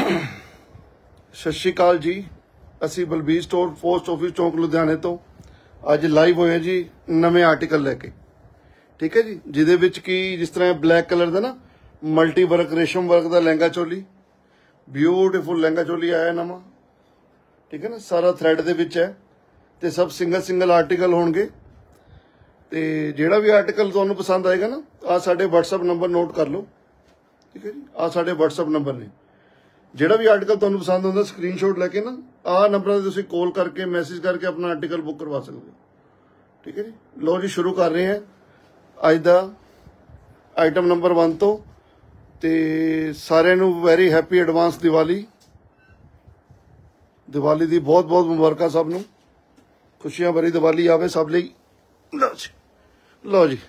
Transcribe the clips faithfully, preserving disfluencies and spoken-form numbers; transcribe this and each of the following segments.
सत श्री अकाल जी। असी बलबीर स्टोर पोस्ट ऑफिस चौंक लुधियाने तो अज लाइव होए जी नवे आर्टिकल लैके। ठीक है जी, जिदे विच की जिस तरह ब्लैक कलर का ना मल्टी वर्क रेशम वर्क का लहंगा चोली, ब्यूटीफुल लहंगा चोली आया नवा। ठीक है ना, सारा थ्रैड दे विच है ते सब सिंगल सिंगल आर्टिकल होणगे। ते जिहड़ा भी आर्टिकल तुहानूं पसंद आएगा ना, आ साडे व्हाट्सएप नंबर नोट कर लो। ठीक है जी, आ साडे व्हाट्सएप नंबर ने। जिहड़ा भी आर्टिकल तुहानूं पसंद आउंदा स्क्रीनशॉट लैके ना आ नंबर ते तुसीं कॉल करके मैसेज करके अपना आर्टिकल बुक करवा सकते हो। ठीक है जी, लो जी शुरू कर रहे हैं अज दा आइटम नंबर वन तो। ते सारिਆਂ ਨੂੰ very happy advance Diwali. Diwali दी बहुत बहुत मुबारक सब ਨੂੰ, खुशियां भरी दिवाली आवे सब ਲਈ। लो जी, लो जी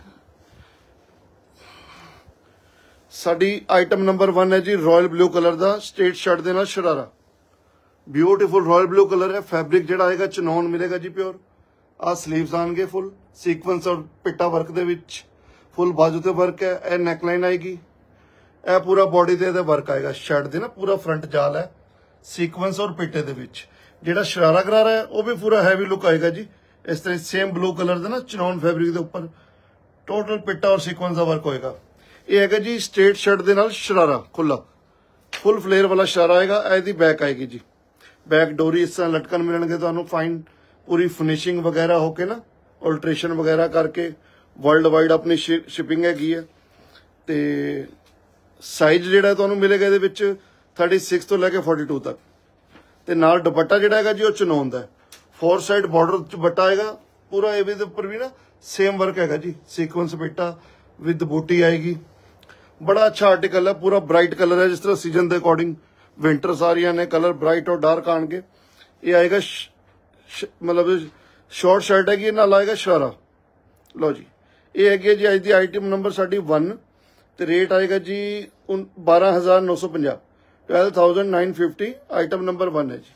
साडी आइटम नंबर वन है जी रॉयल ब्लू कलर का स्ट्रेट शर्ट के नाल sharara. Beautiful royal blue colour है। फैब्रिक जिहड़ा आएगा चनौन मिलेगा जी प्योर। आ स्लीव्स आएंगे फुल सीक्वेंस और पिट्टा वर्क दे विच, फुल बाजू ते वर्क है। यह नैकलाइन आएगी, यह पूरा बॉडी ते वर्क आएगा शर्ट दे ना, पूरा फ्रंट जाल है सीक्वेंस और पिट्टे दे विच। जिहड़ा शरारा करारा है वह भी पूरा हैवी लुक आएगा जी। इस तरह सेम ब्लू कलर का ना चनौन फैब्रिक के उपर टोटल पिट्टा और सीक्वेंस का वर्क होएगा। यह है जी स्ट्रेट शर्ट के नाल शरारा खुला फुल फ्लेयर वाला शरारा आएगा। ਇਹਦੀ बैक आएगी जी, बैक डोरी इस तरह लटकन मिलणगे तुहानूं फाइन पूरी फिनिशिंग वगैरह होके ना, अल्ट्रेशन वगैरह करके वर्ल्ड वाइड अपनी शिपिंग हैगी है। तो साइज जिहड़ा तुहानूं मिलेगा इहदे विच थर्टी सिक्स तो लैके फोर्टी टू तक। तो नाल दुपट्टा जिहड़ा हैगा जी वो चनौन दा है। फोर साइड बॉर्डर दुपट्टा आएगा पूरा। ਇਹਦੇ ਉੱਪਰ भी ना सेम वर्क हैगा जी, सीक्वेंस पिट्टा विद बूटी आएगी। बड़ा अच्छा आर्टिकल है, पूरा ब्राइट कलर है जिस तरह सीजन के अकॉर्डिंग विंटर सारियां ने कलर ब्राइट और डार्क आएंगे। ये आएगा मतलब शॉर्ट शर्ट है, नाल आएगा शरारा। लो जी, ये है जी अज की आइटम नंबर साडी वन। तो रेट आएगा जी बारह हज़ार नौ सौ पंजा, twelve thousand nine fifty. Item number one है जी।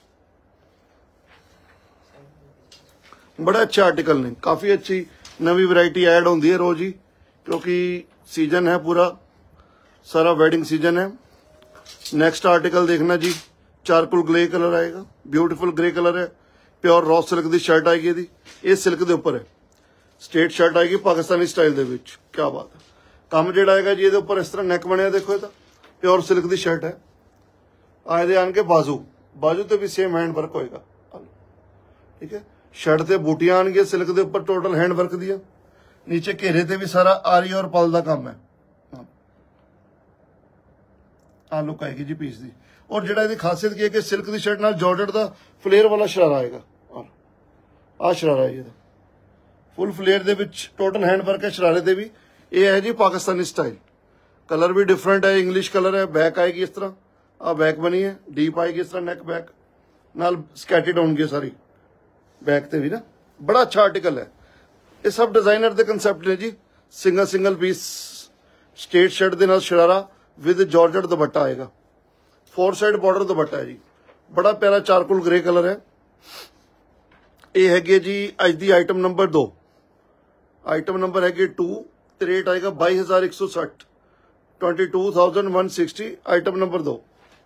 बड़ा अच्छा आर्टिकल ने, काफ़ी अच्छी नवी वैरायटी ऐड होंदी है रोज ही, क्योंकि सीजन है पूरा सारा वेडिंग सीजन है। नेक्स्ट आर्टिकल देखना जी, चारकोल ग्रे कलर आएगा, ब्यूटीफुल ग्रे कलर है। प्योर रॉ सिल्क की शर्ट आएगी ਇਹਦੀ। ਇਹ सिल्क के उपर है, स्ट्रेट शर्ट आएगी पाकिस्तानी स्टाइल ਦੇ ਵਿੱਚ। क्या बात है। ਕੰਮ ਜਿਹੜਾ ਆਏਗਾ ਜੀ ਇਹਦੇ ਉੱਪਰ ਇਸ ਤਰ੍ਹਾਂ ਨੈਕ ਬਣਿਆ, देखो ਇਹ ਤਾਂ प्योर सिल्क की शर्ट है। ਆ ਇਹਦੇ ਆਣ ਕੇ ਬਾਜ਼ੂ ਬਾਜ਼ੂ ਤੇ ਵੀ सेम हैंड वर्क होएगा। ठीक है, शर्ट ਤੇ ਬੂਟੀਆਂ ਆਣਗੀਆਂ सिल्क के उपर टोटल हैंड वर्क ਦੀਆਂ। नीचे घेरे ते भी सारा आरी और पल का काम है। आ लुक आएगी जी पीस दी। और जिहड़ा इहदी खासियत की है कि सिल्क की शर्ट नाल जॉर्जेट का फ्लेयर वाला शरारा आएगा। और आ शरारा है ਇਹਦਾ फुल फ्लेयर दे विच टोटल हैंड वर्क है शरारे ते भी। ये है जी पाकिस्तानी स्टाइल। कलर भी डिफरेंट है, इंग्लिश कलर है। बैक आएगी इस तरह, आ बैक बनी है डीप आएगी इस तरह नेक बैक नाल स्कैटेड होंगे सारी बैक ते भी ना। बड़ा अच्छा आर्टिकल है। ये सब डिजाइनर के कंसैप्ट ने जी। Single single piece straight shirt के नाल शरारा विद जॉर्जेट दुपट्टा आएगा। फोर साइड बॉर्डर दुपट्टा है जी। बड़ा प्यारा चारकोल ग्रे कलर है। ये है जी अज की आइटम नंबर दो। आइटम नंबर है टू। रेट आएगा बाई हज़ार एक सौ सठ, twenty two thousand one sixty. Item number दो।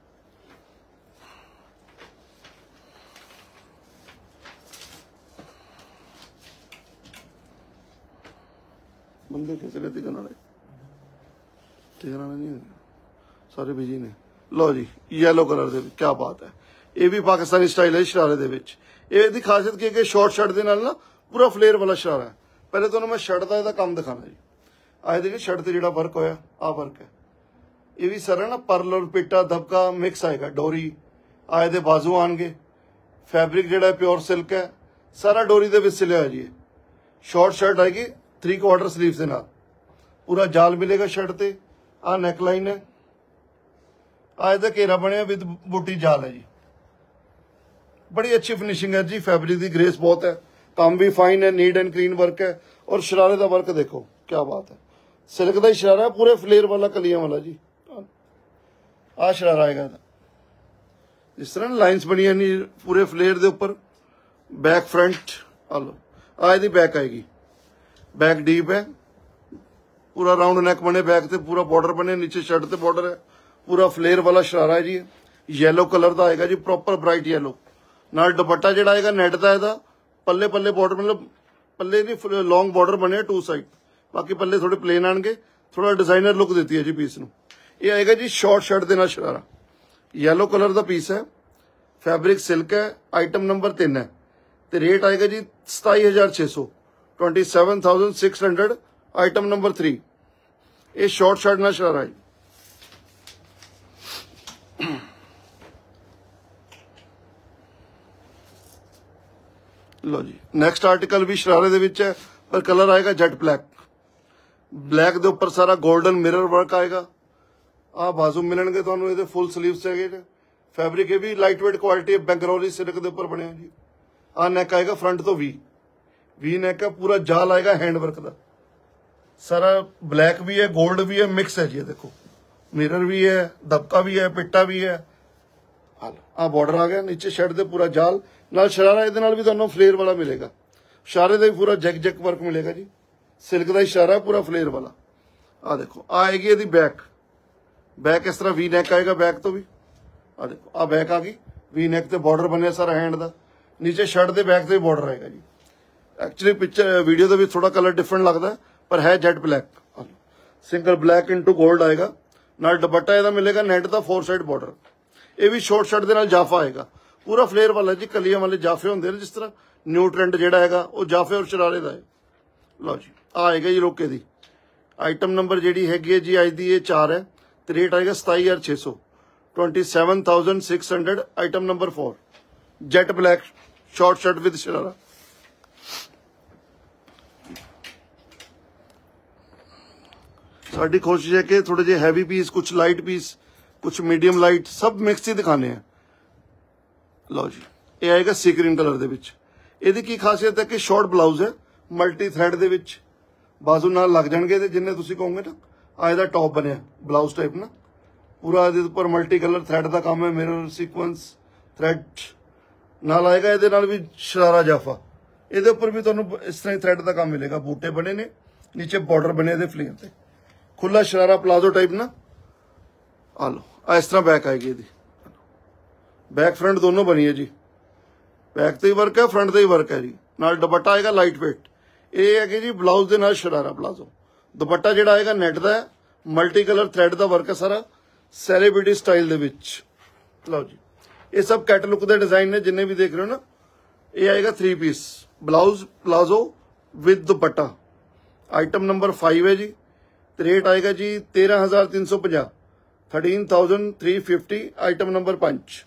बंदे कैसे लेते करने नहीं, सारे बिजी ने। लो जी येलो कलर दे, क्या बात है। ये भी पाकिस्तानी स्टाइल है शरारे दे विच। ये दी खासियत की है कि शॉर्ट शर्ट दे नाल ना पूरा फ्लेयर वाला शरारा है। पहले तो मैं शर्ट का काम दिखाना जी। आए देखिए शर्ट से जो वर्क होया आ वर्क है। ये भी सारा ना परल और पिट्टा दबका मिक्स आएगा। डोरी आए दे बाजू आएंगे। फैब्रिक जो प्योर सिल्क है, सारा डोरी दे विच सिलिया जी। शॉर्ट शर्ट आएगी थ्री क्वार्टर स्लीव के नाल, पूरा जाल मिलेगा शर्ट ते। आ नैकलाइन है, आज का घेरा बनया विद बूटी जाल है जी। बड़ी अच्छी फिनिशिंग है जी। फैब्रिक की ग्रेस बहुत है, काम भी फाइन है, नीट एंड क्लीन वर्क है। और शरारे का वर्क देखो, क्या बात है। सिल्क का ही शरारा है, पूरे फ्लेयर वाला कलियां वाला जी। आ शरारा आएगा इस तरह लाइन्स बनी नहीं पूरे फ्लेयर के उपर। बैक फ्रंट आ लो, आ दी बैक आएगी। बैक डीप है, पूरा राउंड नैक बने बैक से, पूरा बॉर्डर बने नीचे शर्ट से बॉर्डर है, पूरा फ्लेयर वाला शरारा है जी। येलो कलर का आएगा जी, प्रॉपर ब्राइट येलो। नाल दुपट्टा जिहड़ा आएगा नेट का, इहदा पल्ले पल्ले बॉर्डर मतलब पल्ले नहीं लॉन्ग बॉर्डर बने टू साइड, बाकी पल्ले थोड़े प्लेन आएंगे, थोड़ा डिजाइनर लुक देती है जी पीस नूं। ये आएगा जी शॉर्ट शर्ट दे नाल शरारा, येलो कलर का पीस है, फैब्रिक सिल्क है, आइटम नंबर तीन है, तो रेट आएगा जी सताई हज़ार छे सौ, twenty seven thousand six hundred, item number three. ये शॉर्ट शर्ट ना शरारा है। लो जी नैक्सट आर्टिकल भी शरारे दे विच है, पर कलर आएगा जेट ब्लैक, ब्लैक दे उपर सारा गोल्डन मिरर वर्क आएगा। आ बाजू मिलणगे तुहानूं, इहदे फुल स्लीव्स हैगे ने, फैब्रिक ये भी लाइट वेट क्वालिटी है, बैंगलोरी सिल्क के उपर बने जी। आ नैक आएगा फ्रंट तो वी वी नैक है, पूरा जाल आएगा हैंड वर्क का, सारा ब्लैक भी है गोल्ड भी है मिक्स है जी। देखो मिरर भी है, दबका भी है, पिट्टा भी है। आ बॉर्डर आ गया नीचे शर्ट दे पूरा जाल नाल शरारा, इहदे नाल भी तुहानूं फ्लेयर वाला मिलेगा, शरारे दा भी पूरा जैक जैक वर्क मिलेगा जी, सिल्क का इशारा पूरा फ्लेयर वाला। आ देखो आ आएगी इहदी बैक, बैक इस तरह वी नैक आएगा बैक तो भी। आ देखो आ बैक आ गई वी नैक ते बॉर्डर बनया सारा हैंड का, नीचे शर्ट दे बैक ते बॉर्डर आएगा जी। एक्चुअली पिक्चर वीडियो दे विच थोड़ा कलर डिफरेंट लगता है, पर है jet black, single black into gold आएगा। नाल दुपट्टा इहदा मिलेगा नेट का फोर साइड बॉर्डर। ये भी शॉर्ट शर्ट दे नाल जाफा आएगा, पूरा फ्लेयर वाला जी, कलियां वाले जाफे होंदे ने जिस तरह न्यू ट्रेंड जिहड़ा हैगा वो जाफे और शरारे दा है। लो जी आ आएगा जी रोके दी, आइटम नंबर जिहड़ी हैगी है जी अज दी ये चार है, तो रेट आएगा सताई हज़ार छे सौ, twenty seven thousand six hundred, item number four, jet black short shirt with sharara. साडी कोशिश है कि थोड़े जे हैवी पीस, कुछ लाइट पीस, कुछ मीडियम लाइट, सब मिक्स ही दिखाने हैं। लो जी ये आएगा सी ग्रीन कलर दे विच, इहदी की खासियत है कि शॉर्ट ब्लाउज है, मल्टी थ्रेड दे विच बाजू नाल लग जाणगे, ते जिन्ने तुसीं कहोगे ना आ इहदा टॉप बनया ब्लाउज टाइप ना, पूरा इहदे उपर मल्टी कलर थ्रेड का काम है, मिरर सीक्वेंस थ्रेड नाल आएगा, इहदे नाल भी शरारा जाफा, इहदे उपर भी तुहानूं इस तरह थ्रेड का काम मिलेगा, बूटे बने ने, नीचे बॉर्डर बने इहदे फ्लेयर ते, खुला शरारा प्लाजो टाइप ना। आ लो आ इस तरह बैक आएगी इहदी, बैक फ्रंट दोनों बनी है जी, बैक ते ही वर्क है फ्रंट ते ही वर्क है जी। नाल दुपट्टा आएगा लाइट वेट, ये है कि जी ब्लाउज दे नाल शरारा प्लाजो, दुपट्टा जिहड़ा आएगा नेट दा है, मल्टी कलर थ्रेड का वर्क है सारा, सैलिब्रिटी स्टाइल दे विच। लो जी ये सब कैटलुक दे डिजाइन ने जिन्ने भी देख रहे हो ना, ये आएगा three piece blouse palazzo with dupatta, item number five है जी, तो रेट आएगा जी तेरह हजार तीन सौ पंजा, thirteen thousand three fifty, item number पांच।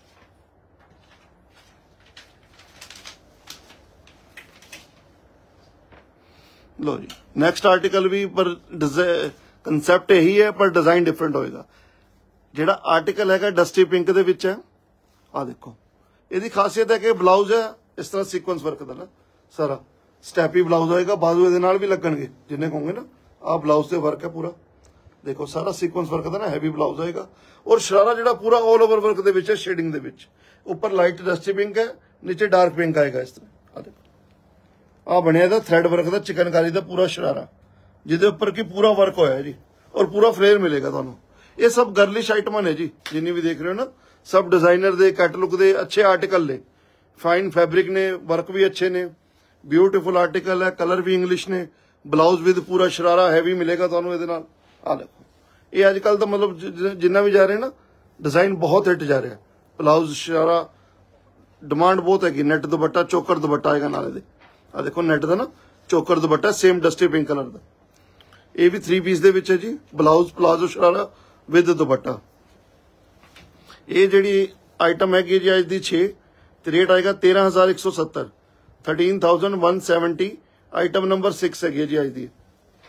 लो जी नैक्सट आर्टिकल भी, पर कंसैप्ट यही है पर डिजाइन डिफरेंट होएगा। जिहड़ा आर्टिकल है डस्टी पिंक दे विच है, आ देखो इहदी खासियत है कि ब्लाउज है इस तरह सीक्वेंस वर्क दा ना, सारा स्टैपी ब्लाउज होएगा, बाजू इहदे नाल भी लगणगे जिन्ने कहोगे ना, आ ब्लाउज ते वर्क है पूरा, देखो सारा सीक्वेंस वर्क दा ना, हैवी ब्लाउज आएगा, और शरारा जिहड़ा पूरा ऑल ओवर वर्क दे विच है, शेडिंग दे विच, ऊपर लाइट डस्टी पिंक है, नीचे डार्क पिंक आएगा इस तरह। आ देखो आ बनया थ्रेड वर्क का चिकनकारी का पूरा शरारा, जिहदे उपर की पूरा वर्क होया जी, और पूरा फ्लेयर मिलेगा तुहानूं। ये सब गर्लिश आइटमां ने जी, जिन्नी भी देख रहे हो ना, सब डिजाइनर दे कैटलुक दे अच्छे आर्टिकल ने, फाइन फैब्रिक ने, वर्क भी अच्छे ने, ब्यूटीफुल आर्टिकल है, कलर भी इंग्लिश ने, ब्लाउज विद पूरा शरारा हैवी मिलेगा तुहानूं इहदे नाल। आ देखो ये अजकल तो मतलब जिन्ना भी जा रहे हैं ना, डिजाइन बहुत हिट जा रहा है, ब्लाउज शरारा डिमांड बहुत हैगी, नेट दुपट्टा चोकर दुपट्टा आएगा नाल इहदे। आ देखो नेट दा ना choker dupatta same dusty pink colour का, ये भी थ्री पीस दे विच है जी, blouse palazzo sharara with dupatta. ये जिहड़ी आइटम हैगी जी अज दी छे, ते रेट आएगा तेरह हजार एक सौ सत्तर, thirteen thousand one seventy, item number six हैगी जी अज दी।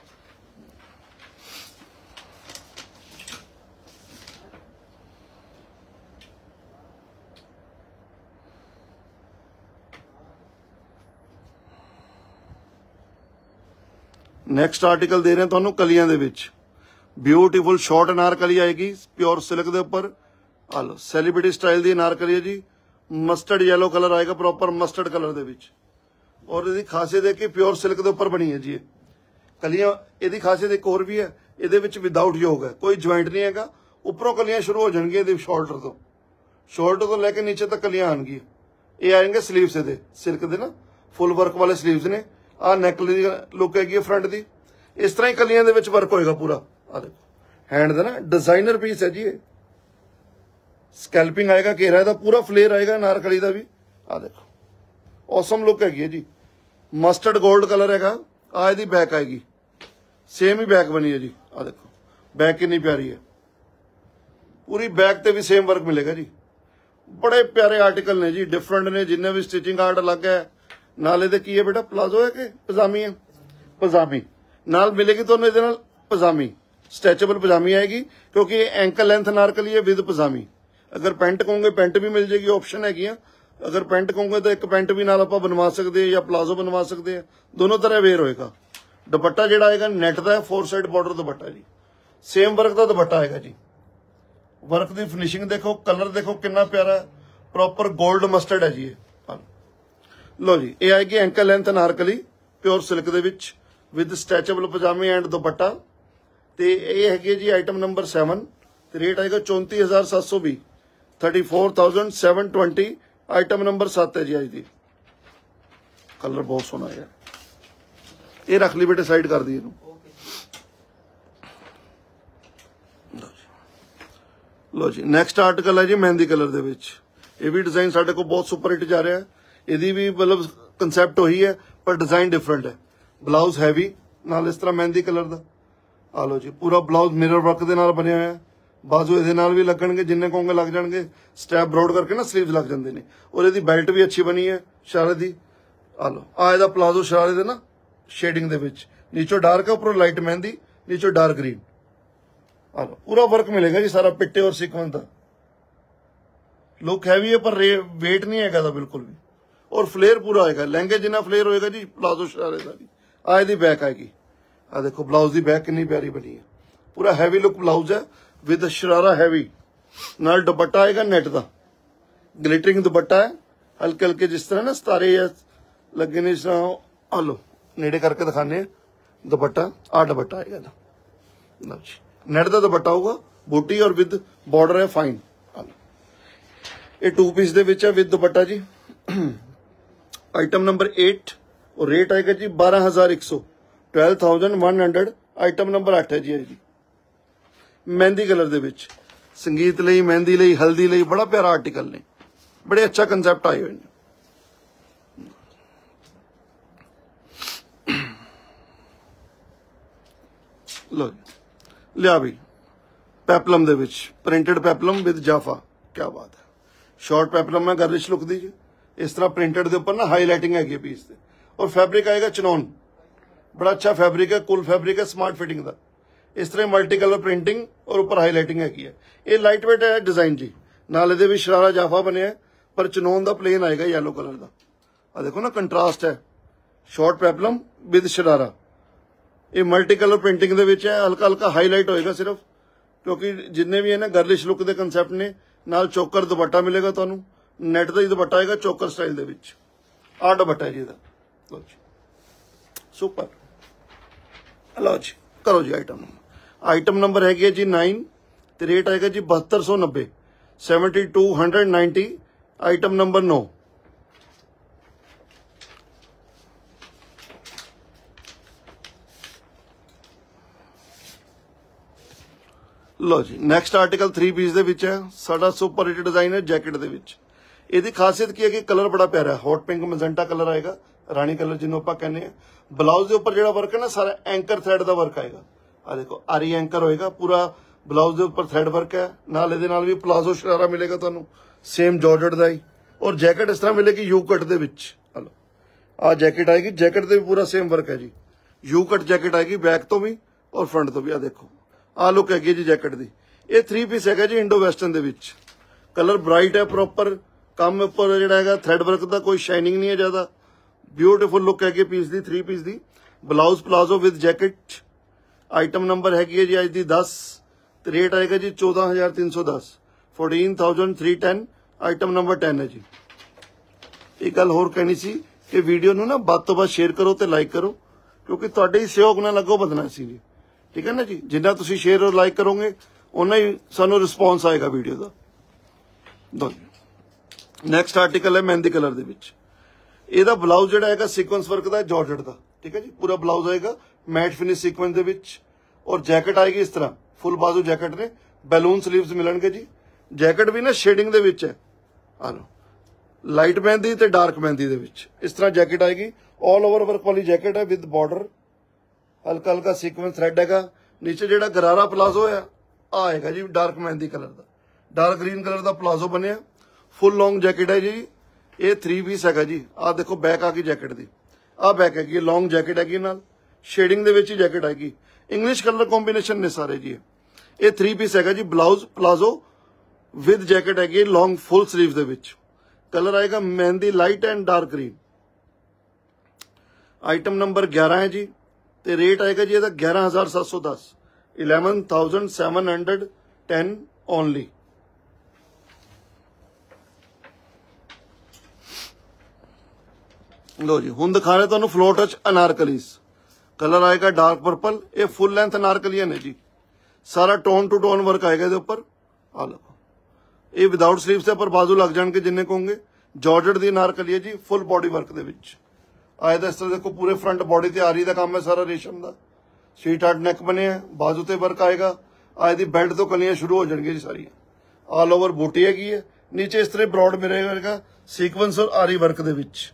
नैक्सट आर्टिकल दे रहे हैं तुहानूं कलियां दे विच, ब्यूटीफुल शॉर्ट अनारकली आएगी प्योर सिल्क दे उपर। आ लो सैलिब्रिटी स्टाइल दी अनारकली है जी, मस्टर्ड येलो कलर आएगा, प्रॉपर मस्टर्ड कलर दे विच, और इहदी खासियत है कि प्योर सिल्क दे उपर बनी है जी। कलियां इहदी खासियत एक होर भी है, इहदे विच विदाउट योग है, कोई ज्वाइंट नहीं हैगा, उपरों कलियां शुरू हो जाएंगे इहदे शोल्डर तो, शोल्डर तो लैके नीचे तक कलियां आएंगी। ये आएंगे स्लीव्स दे सिल्क दे ना फुल वर्क वाले स्लीव्स ने। आ नैक दी लुक हैगी फ्रंट दी, इस तरह ही कलियां दे विच वर्क होएगा पूरा। आ देखो हैंड दा ना डिजाइनर पीस है जी ये। स्कैल्पिंग आएगा, घेरा दा पूरा फ्लेयर आएगा नारकली दा भी। आ देखो ऑसम लुक हैगी है जी। मस्टर्ड गोल्ड कलर हैगा। आ इहदी बैक आएगी, सेम ही बैक बनी है जी। आ देखो बैक कितनी प्यारी है, पूरी बैक ते भी सेम वर्क मिलेगा जी। बड़े प्यारे आर्टिकल ने जी, डिफरेंट ने, जिन्हें भी स्टिचिंग आर्ट अलग है। नाले दे की है बेटा, प्लाजो है कि पजामी है? पजामी नाल मिलेगी तो इहदे नाल पजामी, स्ट्रेचेबल पजामी आएगी क्योंकि ये एंकल लेंथ नारकली है विद पजामी। अगर पेंट कहोगे पेंट भी मिल जाएगी, ऑप्शन हैगी। अगर पेंट कहोगे तो एक पेंट भी नाल आपां बनवा सकते हैं या प्लाजो बनवा सकते हैं, दोनों तरह वेयर होएगा। दुपट्टा जिहड़ा आएगा नेट दा है, फोर साइड बॉर्डर दुपट्टा जी, सेम वर्क का दुपट्टा आएगा जी। वर्क की फिनिशिंग देखो, कलर देखो कितना प्यारा है, प्रॉपर गोल्ड मस्टर्ड है जी ये। लो जी ये आएगी ankle length anarkali pure silk दे विच विद स्ट्रेचेबल पजामे एंड दुपट्टा। ते ये हैगी जी आइटम नंबर सैवन। ते रेट आएगा चौंती हज़ार सत्त सौ भी, thirty four thousand seven twenty. Item number सत्त है जी अज दी। कलर बहुत सोहना है, ये रख ली बेटे साइड कर दी इनू। लो जी नैक्सट आर्टिकल है जी मेहंदी कलर दे विच। ये भी डिजाइन साडे को बहुत सुपर हिट जा रहा है। यदि भी मतलब कंसैप्ट वही है पर डिजाइन डिफरेंट है। ब्लाउज हैवी नाल इस तरह मेहंदी कलर दा। आ लो जी पूरा ब्लाउज मिरर वर्क दे नाल बनया हुआ है। बाजू इहदे नाल भी लगणगे, जिन्ने कहोगे लग जाणगे। स्टैप ब्रॉड करके ना स्लीव्स लग जांदे ने। और इहदी बेल्ट भी अच्छी बनी है शरारे दी। आ लो आ इहदा प्लाजो शरारे दे ना शेडिंग दे विच, नीचों डार्क है ऊपर लाइट मेहंदी, नीचों डार्क ग्रीन। आ लो पूरा वर्क मिलेगा जी सारा पिट्टे और सीक्वेंस का। लुक हैवी है पर वेट नहीं है दा बिल्कुल भी। और फ्लेयर पूरा आएगा, लहंगे जिन्ना फ्लेयर होएगा जी प्लाजो शरारे का भी। आ इहदी बैक आएगी। आ देखो ब्लाउज की बैक कितनी प्यारी बनी है, पूरा हैवी लुक ब्लाउज है विद शरारा हैवी। नाल दुपट्टा आएगा नेट का, ग्लिटरिंग दुपट्टा है। हल्के हल्के जिस तरह ना सितारे लगे ने इस तरह। आ लो नेड़े करके दिखाने दुपट्टा। आ दुपट्टा आएगा ना नेट का दुपट्टा होगा, बूटी और विद बॉर्डर है फाइन। ये टू पीस दे विच है विद दुपट्टा जी। आइटम नंबर एट और रेट आएगा जी बारह हजार एक सौ, twelve thousand one hundred. Item number अठ है जी जी मेहंदी कलर दे विच। संगीत लई, मेहंदी लई, हल्दी लई बड़ा प्यारा आर्टिकल ने, बड़े अच्छा कंसैप्ट आए हुए हैं। लो लिया भी पैपलम दे विच, प्रिंटेड पैपलम विद जाफा। क्या बात है, शॉर्ट पैपलम है गर्लिश लुक दी। इस तरह प्रिंटेड दे ऊपर ना हाईलाइटिंग है पीस से। और फैब्रिक आएगा चिनॉन, बड़ा अच्छा फैब्रिक है, कूल फैब्रिक है, स्मार्ट फिटिंग का। इस तरह मल्टी कलर प्रिंटिंग और ऊपर हाईलाइटिंग है। ये लाइट वेट है डिजाइन जी। नाले दे भी शरारा जाफा बने है पर चिनॉन का प्लेन आएगा येलो कलर का। आ देखो ना कंट्रास्ट है, शॉर्ट पैपलम विद शरारा। ये मल्टी कलर प्रिंटिंग दे विच है, हल्का हल्का हाईलाइट होएगा सिर्फ, क्योंकि जिन्ने भी है ना गर्लिश लुक दे कंसैप्ट ने। नाल चोकर दुपट्टा मिलेगा तुहानू, नेट का ही दुपट्टा आएगा चोकर स्टाइल दे विच। आ दुपट्टा है जी दा। लो जी सुपर। लो जी करो जी आइटम आइटम नंबर है जी नाइन। तो रेट आएगा जी बहत्तर सौ नब्बे, seventy two hundred ninety. Item number नौ। लो जी नैक्सट आर्टिकल थ्री पीस दे विच है। साडा सुपर हिट डिजाइन है जैकेट दे विच। इहदी खासियत की है कि कलर बड़ा प्यारा है, हॉट पिंक मजेंटा कलर आएगा, रानी कलर जिन्हों आपां कहने हैं। ब्लाउज के उपर जो वर्क है ना सारा एंकर थ्रेड का वर्क आएगा। आ देखो आरी एंकर होएगा, पूरा ब्लाउज के उपर थ्रेड वर्क है। नाल इहदे नाल भी प्लाजो शरारा मिलेगा तुहानू, सेम जॉर्जेट दा ही। और जैकेट इस तरह मिलेगी यू कट दे विच। हलो आ जैकेट आएगी, जैकेट दे भी पूरा सेम वर्क है जी। यू कट जैकेट आएगी बैक तो भी और फ्रंट तो भी। आ देखो आ लुक हैगी जी जैकेट दी। ये थ्री पीस है जी इंडो वैसटर्न दे विच। कलर ब्राइट है, प्रॉपर कम उपर जिहड़ा हैगा थ्रेड वर्क दा, कोई शाइनिंग नहीं है ज्यादा। ब्यूटीफुल लुक हैगी पीस दी, थ्री पीस दी। Blouse palazzo with jacket. Item number हैगी जी अज दी दस। तो रेट आएगा जी चौदह हजार तीन सौ दस, fourteen thousand three ten. Item number ten है जी। एक गल होर कहनी सी कि वीडियो नू ना बद तो बद शेयर करो तो लाइक करो, क्योंकि तुहाडे ही सहयोग नाल अगों बधना सी जी। ठीक है ना जी, जिन्ना तुसीं शेयर और लाइक करोगे उन्ना ही सानू रिस्पॉन्स आएगा वीडियो का। ਲਓ ਜੀ ਨੈਕਸਟ ਆਰਟੀਕਲ ਹੈ ਮਹਿੰਦੀ ਕਲਰ ਦੇ ਵਿੱਚ। ਇਹਦਾ ਬਲਾਊਜ਼ ਜਿਹੜਾ ਹੈਗਾ ਸੀਕੁਐਂਸ ਵਰਕ ਦਾ ਜਾਰਜਟ ਦਾ, ਠੀਕ ਹੈ ਜੀ। ਪੂਰਾ ਬਲਾਊਜ਼ ਆਏਗਾ ਮੈਟ ਫਿਨਿਸ਼ ਸੀਕੁਐਂਸ ਦੇ ਵਿੱਚ, ਔਰ ਜੈਕਟ ਆਏਗੀ ਇਸ ਤਰ੍ਹਾਂ ਫੁੱਲ ਬਾਜ਼ੂ ਜੈਕਟ ਨੇ, ਬੈਲੂਨ ਸਲੀਵਸ ਮਿਲਣਗੇ ਜੀ। ਜੈਕਟ ਵੀ ਨਾ ਸ਼ੇਡਿੰਗ ਦੇ ਵਿੱਚ ਹੈ, ਆ ਲਓ ਲਾਈਟ ਮਹਿੰਦੀ ਤੇ ਡਾਰਕ ਮਹਿੰਦੀ ਦੇ ਵਿੱਚ ਇਸ ਤਰ੍ਹਾਂ ਜੈਕਟ ਆਏਗੀ। ਆਲ ਓਵਰ ਵਰਕ ਵਾਲੀ ਜੈਕਟ ਹੈ ਵਿਦ ਬਾਰਡਰ, ਹਲਕਾ ਹਲਕਾ ਸੀਕੁਐਂਸ ਥ੍ਰੈਡ ਹੈਗਾ। ਨੀਚੇ ਜਿਹੜਾ ਗਰਾਰਾ ਪਲਾਜ਼ੋ ਹੈ ਆ ਆਏਗਾ ਜੀ ਡਾਰਕ ਮਹਿੰਦੀ ਕਲਰ ਦਾ, ਡਾਰਕ ਗ੍ਰੀਨ ਕਲਰ ਦਾ ਪਲਾਜ਼ੋ ਬਣਿਆ। ਫੁੱਲ ਲੌਂਗ ਜੈਕਟ ਹੈ ਜੀ, ਇਹ ਥ्री ਪੀਸ ਹੈਗਾ ਜੀ। ਆਹ ਦੇਖੋ ਬੈਕ ਆ ਗਈ ਜੈਕਟ ਦੀ, ਆਹ ਬੈਕ ਹੈਗੀ ਲੌਂਗ ਜੈਕਟ ਹੈਗੀ ਨਾਲ ਸ਼ੇਡਿੰਗ ਦੇ ਵਿੱਚ ਹੀ ਜੈਕਟ ਆਏਗੀ। ਇੰਗਲਿਸ਼ ਕਲਰ ਕੰਬੀਨੇਸ਼ਨ ਨੇ ਸਾਰੇ ਜੀ। ਇਹ थ्री ਪੀਸ ਹੈਗਾ ਜੀ, ਬਲਾਊਜ਼ ਪਲਾਜ਼ੋ ਵਿਦ ਜੈਕਟ ਹੈਗੀ ਲੌਂਗ ਫੁੱਲ ਸਲੀਵ ਦੇ ਵਿੱਚ। ਕਲਰ ਆਏਗਾ mehndi light and dark green. Item number ग्यारह ਹੈ ਜੀ, ਤੇ ਰੇਟ ਆਏਗਾ ਜੀ ਇਹਦਾ ग्यारह हज़ार सात सौ दस, eleven thousand seven hundred ten only. लो जी हुण दिखा रहे तुहानूं फ्लोर टच अनारकलीस। कलर आएगा डार्क पर्पल, ये फुल लेंथ अनारकलियां ने जी, सारा टोन टू टोन वर्क आएगा इहदे उपर। आ लो ये विदाउट स्लीव्स है पर बाजू लग जाएंगे जिन्ने कहोगे। जॉर्जेट दी अनारकली है जी, फुल बॉडी वर्क दे विच आए दा। इस तरह देखो पूरे फ्रंट बॉडी ते आरी दा काम है सारा रेशम दा। स्वीट हार्ट नैक बने हैं, बाजू ते वर्क आएगा। आए दी बेल्ट तो कलियां शुरू हो जाएंगी जी सारियां। ऑल ओवर बूटी हैगी है, नीचे इस तरह ब्रॉड मिलेगा सीक्वेंस और आरी वर्क दे विच।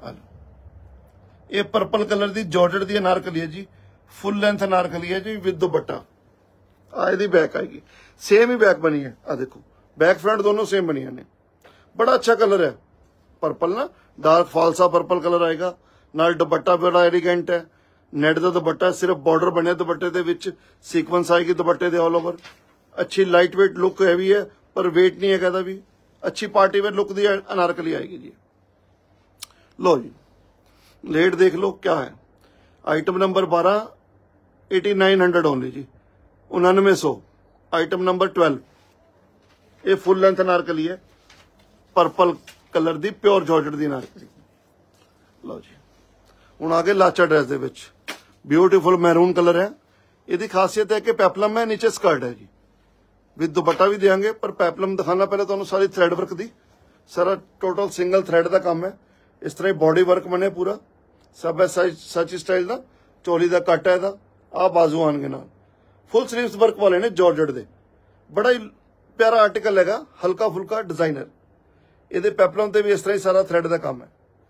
ये पर्पल कलर दी जॉर्जेट दी अनारकली है जी, फुल लेंथ अनारकली है जी विद दुपट्टा। आए दी बैक आएगी, सेम ही बैक बनी है। आ देखो बैक फ्रंट दोनों सेम बनी ने। बड़ा अच्छा कलर है पर्पल ना, डार्क फालसा पर्पल कलर आएगा। नाल दुपट्टा बड़ा एलिगेंट है, नेट दा दुपट्टा, सिर्फ बॉर्डर बने दुपट्टे दे विच, सीक्वेंस आएगी दुपट्टे दे ऑल ओवर। अच्छी लाइट वेट लुक हैवी है पर वेट नहीं है कहता भी। अच्छी पार्टी वेयर लुक दी अनारकली आएगी जी। लो जी रेट देख लो क्या है। आइटम नंबर बारह एटी नाइन हंड्रेड ओनली जी, उन्यानवे सौ। आइटम नंबर ट्वेल्व, ये फुल लेंथ अनारकली है, पर्पल कलर दी प्योर जॉर्जेट दी अनारकली। लो जी हुण आगे लाचा ड्रेस दे विच ब्यूटीफुल मैरून कलर है। इसकी खासियत है कि पेपलम है, नीचे स्कर्ट है जी, विद दुपट्टा भी देंगे। पर पेपलम दिखाना पहले तुहानूं सारी थ्रेड वर्क दी, सारा टोटल सिंगल थ्रेड का काम है। इस तरह बॉडी वर्क बने पूरा सब है सच स्टाइल का। चोली का कट है, आ बाजू आएंगे नाल, फुल स्लीव्स वर्क वाले ने जॉर्जेट दे। बड़ा ही प्यारा आर्टिकल हैगा, हल्का फुल्का डिजाइनर। ये पेपलम ते भी इस तरह ही सारा थ्रेड का काम है।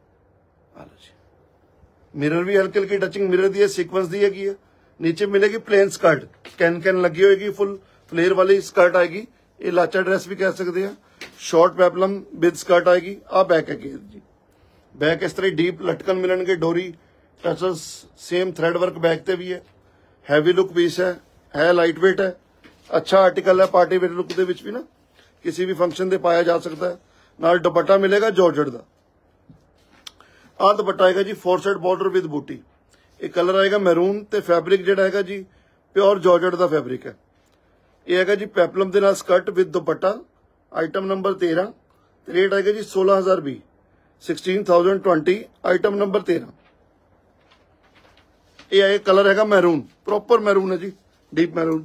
मिरर भी हल्की हल्की टचिंग मिरर दी है, सीक्वेंस दी हैगी है। नीचे मिलेगी प्लेन स्कर्ट, कैन कैन लगी होगी, फुल फ्लेयर वाली स्कर्ट आएगी। ये लाचा ड्रेस भी कह सकते हैं। शॉर्ट पेपलम विद स्कर्ट आएगी। आ बैक है जी, बैक इस तरह डीप लटकन मिलणगे, डोरी touches same thread work back ते भी है। हैवी लुक पीस है, है लाइट वेट है, अच्छा आर्टिकल है। पार्टी वेयर लुक दे विच भी ना किसी भी फंक्शन दे पाया जा सकता है। नाल दुपट्टा मिलेगा जॉर्जेट दा। आ दुपट्टा आएगा जी फोर साइड बॉर्डर विद बूटी। ये कलर आएगा मैरून ते फैब्रिक जिहड़ा हैगा जी प्योर जॉर्जेट दा फैब्रिक है। ये हैगा जी पेपलम दे नाल skirt with dupatta. Item number तेरह, रेट आएगा जी सोलह हजार भी, sixteen thousand twenty. Item number तेरह, ये है कलर हैगा मैरून, प्रॉपर मैरून है जी, डीप मैरून।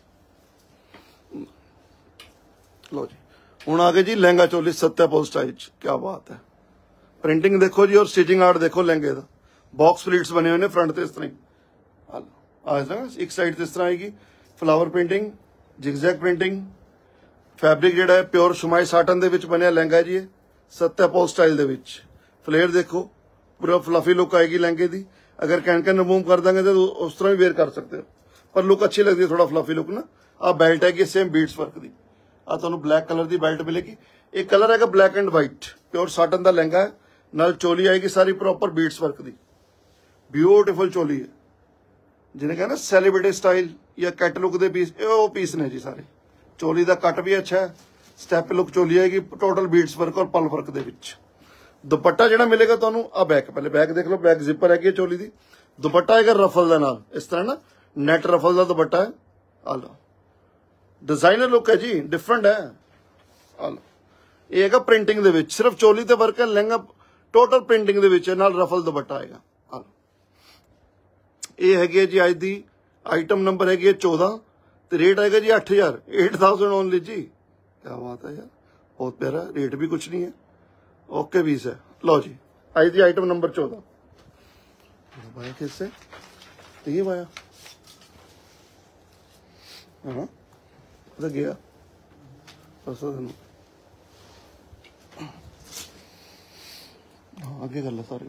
लो जी हुण आ गए जी लहंगा चोली सत्यापोल स्टाइल। क्या बात है, प्रिंटिंग देखो जी और स्टिचिंग आर्ट देखो लहंगे का। बॉक्स प्लीट्स बने हुए ने फ्रंट ते इस तरह ही, एक साइड इस तरह आएगी flower printing, zigzag printing. Fabric जिहड़ा है प्योर शुमाई साटन दे विच बनिया लहंगा जी, ये सत्यापोल स्टाइल दे विच। फ्लेयर देखो, पूरा फ्लफी लुक आएगी लहंगे दी। अगर कैन कैन रिमूव कर देंगे तो उस तरह भी वेयर कर सकते हो, पर लुक अच्छी लगती है, थोड़ा फ्लफी लुक ना। आ बेल्ट है कि सेम बीट्स वर्क दी। आ तुहानूं ब्लैक कलर दी बेल्ट मिलेगी। एक कलर है black and white, pure satin का लहंगा है। नाल चोली आएगी सारी प्रॉपर बीट्स वर्क दी, ब्यूटीफुल चोली है। जिन्हें कहना सैलिब्रिटी स्टाइल या कैट लुक दे पीस, वो पीस ने जी सारे। चोली का कट भी अच्छा है, स्टैप लुक चोली आएगी, टोटल बीट्स वर्क और पल वर्क दे विच। दुपट्टा जिहड़ा मिलेगा तुहानूं आ बैक, पहले बैक देख लो, बैक जिपर हैगी चोली दी। दुपट्टा आएगा रफल दे नाल, इस तरह ना नेट रफल का दुपट्टा है। आ लो डिजाइनर लुक है जी, डिफरेंट है। आ लो ये हैगा प्रिंटिंग दे विच, सिर्फ चोली ते वर्क है, लहंगा टोटल प्रिंटिंग दे विच है, नाल रफल दुपट्टा आएगा। आ लो ये हैगी है जी अज दी आइटम नंबर हैगी है चौदह, तो रेट आएगा जी अठ हज़ार, एट थाउजेंड ओनली जी। क्या बात है यार, बहुत प्यारा, रेट भी कुछ नहीं है, ओके पीस है। लो जी आई थी आइटम नंबर चौदह, पाया किससे तो ये पाया हाँ तो गया परसों दिन हाँ आगे कर लो सारे।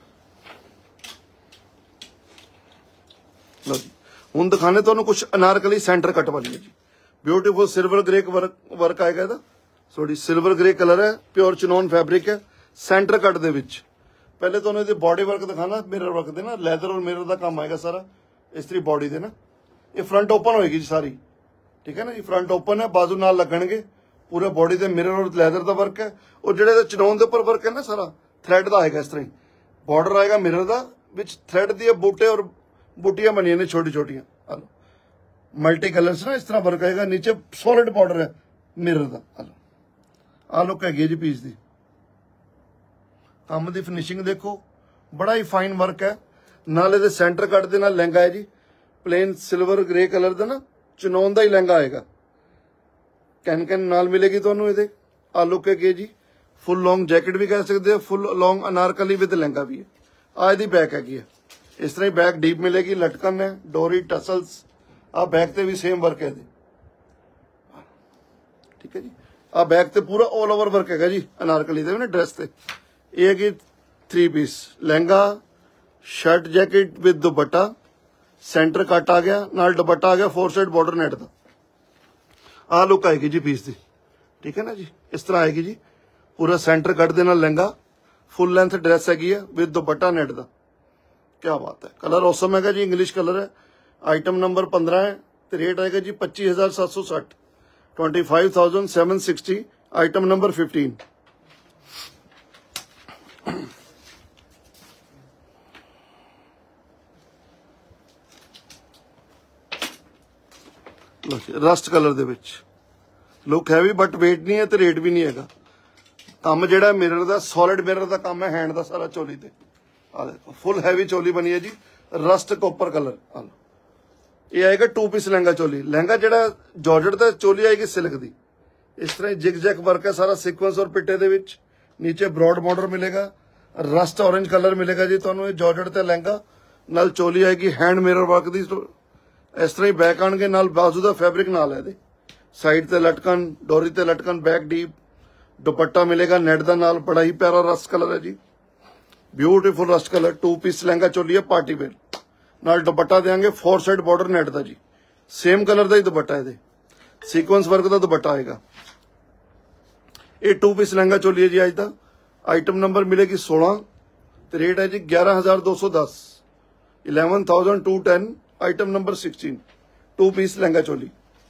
लो जी हूँ दिखाने तो कुछ अनारकली सेंटर कट वाली है जी, beautiful silver grey work work आएगा ਇਹਦਾ। सॉरी सिल्वर ग्रे कलर है, प्योर चिनॉन फैब्रिक है, सेंटर कट ਦੇ ਵਿੱਚ। पहले तो ਇਹਦੀ बॉडी वर्क दिखाना, मिरर वर्क ਦੇ ना लैदर और मिरर ਦਾ ਕੰਮ आएगा सारा इस तरह बॉडी ਦੇ ना। ये फ्रंट ओपन होएगी जी सारी, ठीक है ना जी, फ्रंट ओपन है, बाजू नाल लगणगे, पूरे बॉडी ਦੇ मिरर और लैदर ਦਾ वर्क है। और ਜਿਹੜੇ चिनॉन ਦੇ ਉੱਪਰ वर्क है ना सारा थ्रेड ਦਾ आएगा, इस तरह बॉर्डर आएगा मिरर ਦਾ, ਵਿੱਚ थ्रेड ਦੀ बूटे और बूटियां बनी ने छोटी छोटियां। हेलो मल्टी कलर्स ना इस तरह वर्क आएगा, नीचे सॉलिड बॉर्डर है मिरर का। हेलो आ लुक है जी पीस दी, काम दी फिनिशिंग देखो, बड़ा ही फाइन वर्क है। नाले दे सेंटर कट दे नाल लहंगा है जी, प्लेन सिल्वर ग्रे कलर दा ना चिनॉन दा ही लहंगा आएगा, कैन कैन नाल मिलेगी तुहानू इहदे। आ लुक है जी, फुल लॉन्ग जैकेट भी कह सकते हो, full long anarkali with lehenga भी है। आ इहदी बैक हैगी है, इस तरह ही बैक डीप मिलेगी, लटकन है, डोरी टसल्स, आ बैक ते भी सेम वर्क है, ठीक है जी। आ बैक ते पूरा ऑल ओवर वर्क है जी अनारकली दे ना ड्रेस ते। ये है कि three piece lehenga, shirt jacket with dupatta, centre cut आ गया, नाल दुपट्टा आ गया, फोर साइड बॉर्डर नेट दा। आ लुक आएगी जी पीस दी, ठीक है ना जी, इस तरह आएगी जी, पूरा सेंटर कट दे नाल लहंगा, फुल लेंथ ड्रेस हैगी है विद दुपट्टा नेट दा। क्या बात है, कलर औसम है जी, इंग्लिश कलर है। आइटम नंबर पंद्रह है, तो रेट आएगा जी पच्चीस हजार सात सौ साठ, twenty five thousand seven sixty. Item number fifteen, rust colour दे विच लुक हैवी बट वेट नहीं है, तो रेट भी नहीं है। काम जिहड़ा मिरर दा सॉलिड मिरर दा काम है, हैंड दा सारा चोली ते। आ देखो फुल हैवी चोली बनी है जी, रस्ट कॉपर कलर। आ लो ये आएगा टू पीस लहंगा चोली, लहंगा जिहड़ा जॉर्जेट दा, चोली आएगी सिल्क दी। इस तरह जिग जैक वर्क है सारा, सीक्वेंस और पिट्टे दे विच, नीचे ब्रॉड बॉर्डर मिलेगा, रस्ट ऑरेंज कलर मिलेगा जी तुहानू। जॉर्जेट ते लहंगा नाल चोली आएगी हैंड मिरर वर्क दी, इस तरह ही बैक आणगे, नाल बाजू दा फैब्रिक नाल है दे, साइड ते लटकन, डोरी ते लटकन, बैक डीप, दुपट्टा मिलेगा नेट दा नाल, बड़ा ही प्यारा रस्ट कलर है जी, beautiful rust colour. Two piece lehenga choli है पार्टी वेयर, नाल दुपट्टा देंगे, फोर साइड बॉर्डर नेट दा जी, सेम कलर दा ही दुपट्टा है, सीक्वेंस वर्क दा दुपट्टा आएगा। ये टू पीस लहंगा चोली है जी अज दा। आइटम नंबर मिलेगी सोलह, तो रेट है जी ग्यारह हजार दो सौ दस, eleven thousand two ten. Item number sixteen, two piece lehenga choli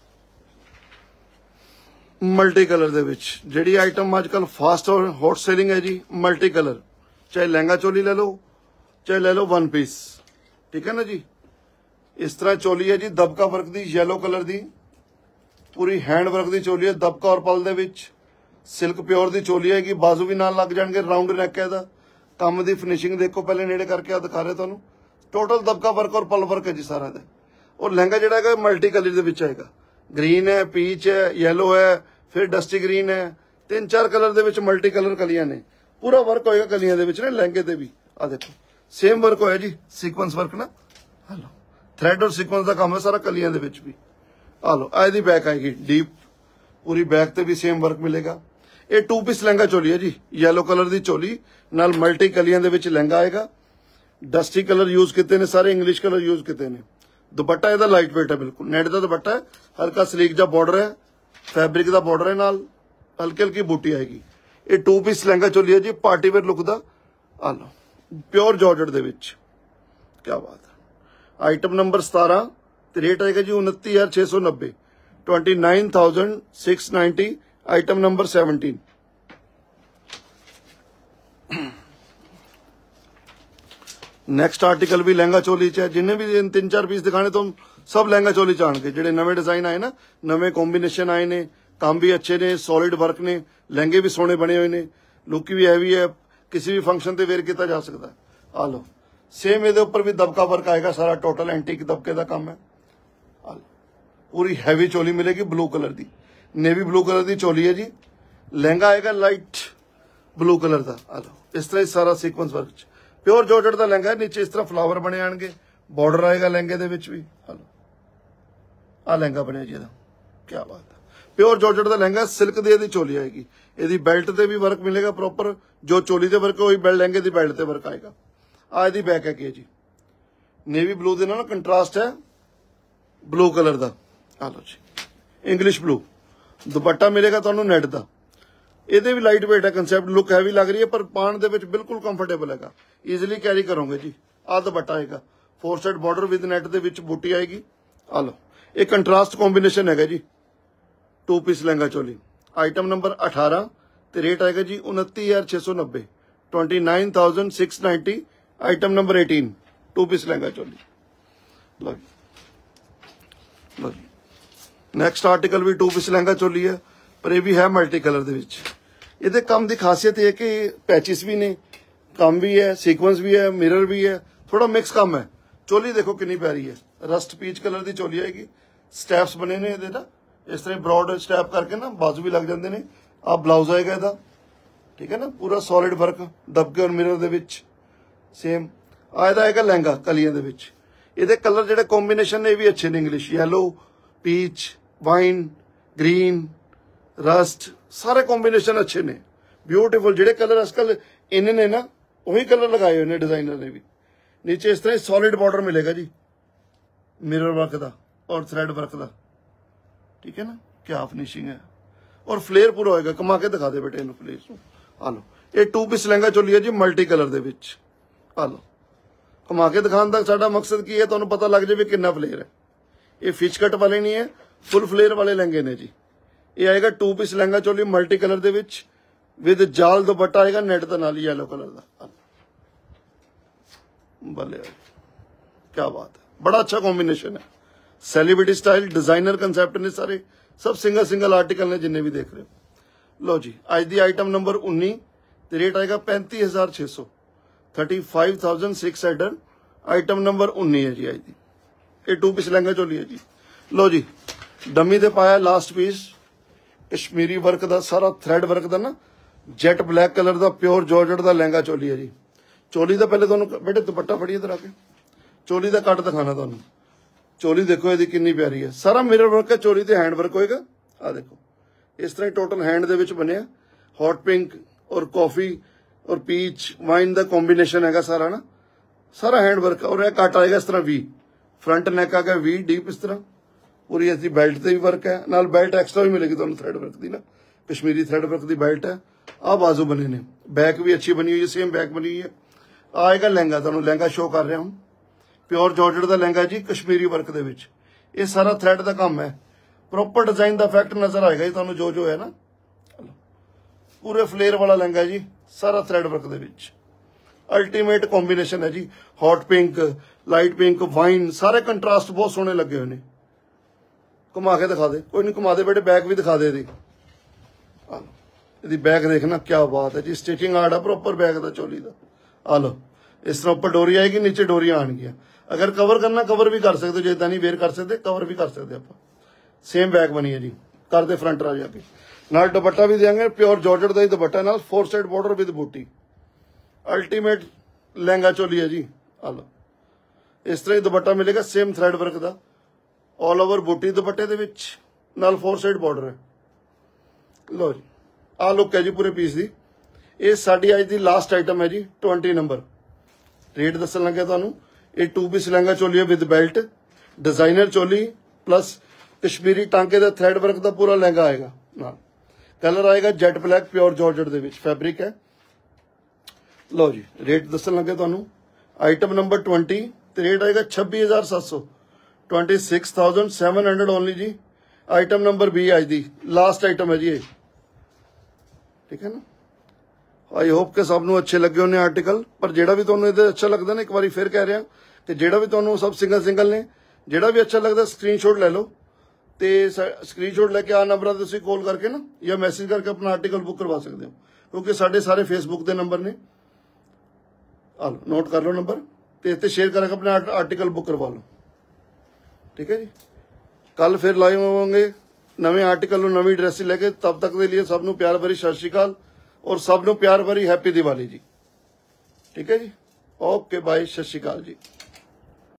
multi colour दे विच। जिहड़ी आइटम अजकल फास्ट और हॉट सेलिंग है जी, मल्टी कलर, चाहे लहंगा चोली ले लो, चाहे ले लो वन पीस, ठीक है ना जी। इस तरह चोली है जी, दबका वर्क दी, येलो कलर दी, पूरी हैंड वर्क दी चोली है, दबका और पल दे विच, सिल्क प्योर दी चोली है, बाजू भी नाल लग जाएंगे, राउंड नैक है, काम दी फिनिशिंग देखो, पहले नेड़े करके आ दिखा रहे तुहानू। टोटल दबका वर्क और पल वर्क है जी सारा दे। और लहंगा जिहड़ा है मल्टी कलर दे विच आएगा, ग्रीन है, पीच है, येलो है, फिर डस्टी ग्रीन है, तीन चार कलर दे विच मल्टी कलर कलियां ने, पूरा वर्क होएगा कलियां दे विच ना, लहंगे ते भी आ देखो सेम वर्क होया जी, सीक्वेंस वर्क ना। हेलो थ्रेड और सीक्वेंस का काम है सारा कलियां दे विच भी। आ लो आ दी बैक आएगी डीप, पूरी बैक ते भी सेम वर्क मिलेगा। ये टू पीस लहंगा चोली है जी, येलो कलर दी चोली नाल मल्टी कलियां दे विच लहंगा आएगा, डस्टी कलर यूज किते ने, सारे इंग्लिश कलर यूज किते ने। दुपट्टा इहदा लाइट वेट है, बिल्कुल नेट दा दुपट्टा है, हल्का स्लीक जा बॉर्डर है, फैब्रिक दा बॉर्डर है, नाल हल्की हल्की बूटी आएगी। ये टू पीस लहंगा चोली है जी, पार्टी वेयर लुक दा। आ लो प्योर जॉर्जेट दे विच, क्या बात है। आइटम नंबर सतारह, तो रेट आएगा जी उनती हजार छे सौ नब्बे, twenty nine thousand six ninety. Item number seventeen, next article भी लहंगा चोली च है। जिन्हें भी तीन चार पीस दिखाने तो सब लहंगा चोली च आएंगे, जेडे नवे डिजाइन आए ना, नवे कॉम्बीनेशन आए ने, काम भी अच्छे ने, सॉलिड वर्क ने, लहंगे भी सोहने बने हुए ने, लुक भी हैवी है, किसी भी फंक्शन ते वेयर किया जा सकता है। आ लो सेम ये उपर भी दबका वर्क आएगा सारा, टोटल एंटीक दबके का काम है। आ लो पूरी हैवी चोली मिलेगी, ब्लू कलर की, नेवी ब्लू कलर की चोली है जी, लहंगा आएगा लाइट ब्लू कलर का, आ लो इस तरह सारा सीक्वेंस वर्क प्योर जॉर्जेट का लहंगा है। नीचे इस तरह फ्लावर बने आएंगे, बॉर्डर आएगा लहंगे दे विच भी। आ लो आ लहंगा बनया जी, क्या बात है। प्योर जॉर्जेट का लहंगा, सिल्क दी इहदी चोली आएगी, यदि बेल्ट ते भी वर्क मिलेगा प्रॉपर, जो चोली ते वर्क वही बेल्ट लहंगे दी बेल्ट ते वर्क आएगा। आ इहदी बैक है जी, नेवी ब्लू दे नाल कंट्रास्ट है ब्लू कलर का। आ लो जी इंग्लिश ब्लू। दुपट्टा मिलेगा तुहानू नेट का, ਇਹਦੇ भी लाइट वेट है, कंसैप्ट लुक हैवी लग रही है पर पाण दे विच बिल्कुल कंफर्टेबल हैगा, ईजिली कैरी करोगे जी। आ दुपट्टा आएगा four side border with net दे विच बूटी आएगी। आ लो एक कंट्रास्ट कॉम्बीनेशन हैगा जी, two piece lehenga choli. Item number अठारह ते रेट आएगा जी उनती हज़ार छे सौ नब्बे, twenty nine thousand six ninety. Item number eighteen two piece lehenga choli. लो जी लो जी नैक्सट आर्टिकल भी टू पीस लहंगा चोली है, पर यह भी है मल्टी कलर दे विच। ਇਹਦੇ ਕੰਮ ਦੀ खासियत यह है कि पैचिस भी ने, काम भी है, सीक्वेंस भी है, मिरर भी है, थोड़ा मिक्स काम है। चोली देखो कितनी प्यारी है, रस्ट पीच कलर की चोली आएगी। स्टैप्स बने ने ਇਹਦੇ ना इस तरह ब्रॉड स्टैप करके ना बाजू भी लग जाते हैं। आ ब्लाउज आएगा ਇਹਦਾ, ठीक है ना, पूरा सॉलिड वर्क दबके और मिरर ਦੇ ਵਿੱਚ सेम। आ ਇਹਦਾ आएगा लहंगा कलियां ਦੇ ਵਿੱਚ। ਇਹਦੇ कलर ਜਿਹੜੇ कॉम्बीनेशन ने भी अच्छे ने, English yellow, peach, wine, green, rust, सारे कॉम्बीनेशन अच्छे ने, ब्यूटीफुल। जेडे कलर आजकल इन ने ना वही कलर लगाए हुए ने डिजाइनर ने भी। नीचे इस तरह सॉलिड बॉर्डर मिलेगा जी, मिरर वर्क का और थ्रेड वर्क का, ठीक है ना, क्या फिनिशिंग है। और फ्लेयर पूरा होएगा, कमा के दिखा दे बेटे इन फ्लेयर। आ लो ये टू पीस लहंगा चोली है जी मल्टी कलर दे विच। आ लो कमा के दिखाने का साडा मकसद की है, तुहानू पता लग जाए भी कितना फ्लेयर है। ये फिच कट वाले नहीं है, फुल फ्लेयर वाले लहंगे ने जी। ये आएगा two piece lehenga choli multi colour दे विच विद जाल दुपट्टा आएगा नेट दे नाल येलो कलर का। बल्ले क्या बात है, बड़ा अच्छा कॉम्बिनेशन है। सेलिब्रिटी स्टाइल डिजाइनर कंसेप्ट ने सारे, सब सिंगल सिंगल आर्टिकल ने जिन्ने भी देख रहे हो। लो जी आज दी आइटम नंबर उन्नी ते रेट आएगा पैंती हजार छे सौ, thirty five thousand six hundred. Item number उन्नी है जी आज दी, ये टू पीस लहंगा चोली है जी। लो जी डमी दे पाया लास्ट पीस कश्मीरी वर्क का, सारा थ्रेड वर्क का ना, जैट ब्लैक कलर का प्योर जॉर्जेट का लहंगा चोली है जी। चोली का पहले तुहानू बेटे दुपट्टा फड़िए इधर आके, चोली का कट दिखाना तुहानू। चोली देखो यदि कितनी प्यारी है, सारा मिरर वर्क है, चोली ते हैंड वर्क होएगा। आ देखो इस तरह टोटल हैंड दे विच बनिया, हॉट पिंक और कॉफी और पीच वाइन का कॉम्बीनेशन है सारा ना, सारा हैंड वर्क। और यह कट आएगा इस तरह वी, फ्रंट नेक आ गया वी डीप इस तरह, पूरी ऐसी बेल्ट से भी वर्क है, नाल बेल्ट एक्स्ट्रा भी मिलेगी तुहानू थ्रेड वर्क की ना, कश्मीरी थ्रेड वर्क की बेल्ट है। आ बाजू बने ने, बैक भी अच्छी बनी हुई है, सेम बैक बनी हुई है। आएगा लहंगा, तुहानू लहंगा शो कर रहा हूँ, प्योर जॉर्जेट का लहंगा जी कश्मीरी वर्क दे विच। ये सारा थ्रेड का काम है, प्रॉपर डिजाइन का इफेक्ट नजर आएगा जी तुहानू जो जो है ना। पूरे फ्लेयर वाला लहंगा जी, सारा थ्रेड वर्क दे विच। अल्टीमेट कॉम्बीनेशन है जी, hot pink, light pink, wine, सारे कंट्रास्ट बहुत सोहने लगे हुए हैं। घुमा के दिखा दे, कोई नहीं घुमा दे बेटे, बैक भी दिखा दे दी। यदि बैक देखना क्या बात है जी, स्टिचिंग आर्ट है प्रॉपर बैक का चोली का। आ लो इस तरह ऊपर डोरी आएगी, नीचे डोरियां आएंगी। अगर कवर करना कवर भी कर सकते हो, जो इदा नहीं वेयर कर सकते कवर भी कर सकते आप। सेम बैक बनी है जी, कर दे फ्रंट आ जाके, नाल दुपट्टा भी देंगे प्योर जॉर्जेट का ही दुपट्टा, नाल फोर साइड बॉर्डर विद बूटी। अल्टीमेट लहंगा चोली है जी। आ लो इस तरह ही दुपट्टा मिलेगा, सेम थ्रेड वर्क का, ऑल ओवर बूटी दुपट्टे दे विच, नाल फोर साइड बॉर्डर है। लो जी आ लुक है जी पूरे पीस की। ये साडी अज दी लास्ट आइटम है जी, ट्वेंटी नंबर। रेट दसन लगे तुहानू, ये टू पीस लहंगा चोली है with belt, designer choli plus Kashmiri टांके का थ्रेड वर्क का पूरा लहंगा आएगा। नाल कलर आएगा जेट ब्लैक प्योर जॉर्जेट दे विच, फैब्रिक है। लो जी रेट दसन लगे तुहानू, आइटम नंबर ट्वेंटी ते रेट आएगा छब्बी हज़ार सात सौ, twenty six thousand seven hundred only जी। आइटम नंबर बी अज दी लास्ट आइटम है जी ये, ठीक है ना। आई होप के सबनों अच्छे लगे होने आर्टिकल, पर जेड़ा भी तुहानू इहदे अच्छा लगदा ना, एक बार फिर कह रहा कि जेड़ा भी तुहानू सब सिंगल सिंगल ने, जेड़ा भी अच्छा लगता स्क्रीनशॉट ले लो, तो स्क्रीनशॉट लैके आ नंबर तुसीं कॉल करके ना या मैसेज करके अपना आर्टिकल बुक करवा सकते हो, क्योंकि साढ़े सारे फेसबुक के नंबर ने। आ लो नोट कर लो नंबर, तो इतने शेयर करके अपना आर्टिकल बुक करवा लो, ठीक है जी। कल फिर लाइव होंगे ਨਵੇਂ ਆਰਟੀਕਲ ਨੂੰ ਨਵੀਂ ਡਰੈਸ ਲੈ ਕੇ। ਤਬ ਤੱਕ ਦੇ ਲਈ ਸਭ ਨੂੰ ਪਿਆਰ ਭਰੀ ਸਤਿ ਸ਼੍ਰੀ ਅਕਾਲ ਔਰ ਸਭ ਨੂੰ ਪਿਆਰ ਭਰੀ ਹੈਪੀ ਦੀਵਾਲੀ ਜੀ। ਠੀਕ ਹੈ ਜੀ, ਓਕੇ ਬਾਏ, ਸਤਿ ਸ਼੍ਰੀ ਅਕਾਲ ਜੀ।